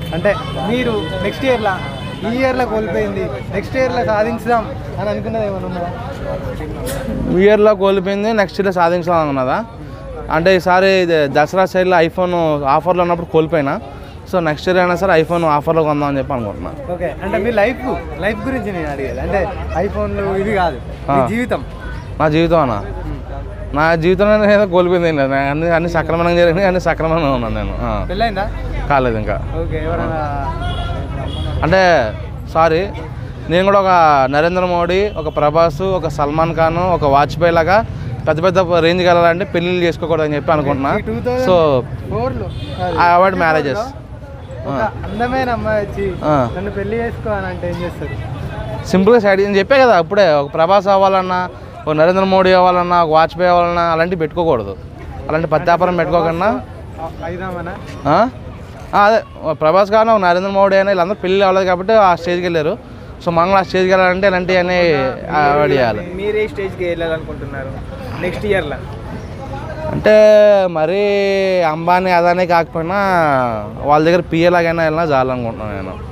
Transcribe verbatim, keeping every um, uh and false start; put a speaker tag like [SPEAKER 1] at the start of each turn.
[SPEAKER 1] అంటే మీరు నెక్స్ట్ ఇయర్లో ఈ ఇయర్లో కోల్పోయింది నెక్స్ట్ ఇయర్లో సాధించుదాం అని అనుకున్నది ఏమైనా ఉన్నదా?
[SPEAKER 2] ఈ ఇయర్లో కోల్పోయింది నెక్స్ట్ ఇయర్లో సాధించాం అనుకున్నదా అంటే ఈసారి దసరా సైడ్లో ఐఫోన్ ఆఫర్లో ఉన్నప్పుడు కోల్పోయినా. సో నెక్స్ట్ ఇయర్ అయినా సరే ఐఫోన్ ఆఫర్లో కొందామని చెప్పి అనుకుంటున్నాను.
[SPEAKER 1] ఓకే, అంటే మీ లైఫ్ లైఫ్ గురించి నేను అడిగేది అంటే ఐఫోన్లు ఇది కాదు, జీవితం.
[SPEAKER 2] నా జీవితం అన్న నా జీవితంలో ఏదో కోల్పోయింది లేదు. అన్ని అన్ని సక్రమంగా జరిగినాయి, అన్ని సక్రమంగా ఉన్నాను నేను.
[SPEAKER 1] పెళ్ళైందా?
[SPEAKER 2] కాలేదు ఇంకా.
[SPEAKER 1] ఓకే, ఎవరైనా
[SPEAKER 2] అంటే సారీ నేను కూడా ఒక నరేంద్ర మోడీ, ఒక ప్రభాస్, ఒక సల్మాన్ ఖాన్, ఒక వాజ్పేయి లాగా పెద్ద పెద్ద రేంజ్కి వెళ్ళాలంటే పెళ్ళిళ్ళు చేసుకోకూడదని చెప్పి అనుకుంటున్నా. So I avoid marriages.
[SPEAKER 1] అందమైన అమ్మాయి వచ్చి నన్ను పెళ్లి చేసుకోవాలంటే ఏం చేస్తారు?
[SPEAKER 2] సింపుల్గా సైడ్ నేను చెప్పే కదా అప్పుడే, ఒక ప్రభాస్ అవ్వాలన్నా, ఒక నరేంద్ర మోడీ అవ్వాలన్నా, ఒక వాజ్పేయి అవ్వాలన్నా అలాంటివి పెట్టుకోకూడదు. అలాంటి పత్యాపరం పెట్టుకోకుండా అదే ప్రభాస్ కానీ ఒక నరేంద్ర మోడీ అయినా వీళ్ళందరూ పెళ్ళి అవ్వలేదు కాబట్టి ఆ స్టేజ్కి వెళ్ళారు. సో మనం ఆ స్టేజ్కి వెళ్ళాలంటే ఇలాంటివన్నీ అవాయిడ్ చేయాలి.
[SPEAKER 1] మీరు ఏ స్టేజ్కి వెళ్ళాలనుకుంటున్నారు నెక్స్ట్ ఇయర్లో?
[SPEAKER 2] అంటే మరీ అంబానీ అదానీ కాకపోయినా వాళ్ళ దగ్గర పిఏలాగైనా వెళ్ళినా చాలనుకుంటున్నాను నేను.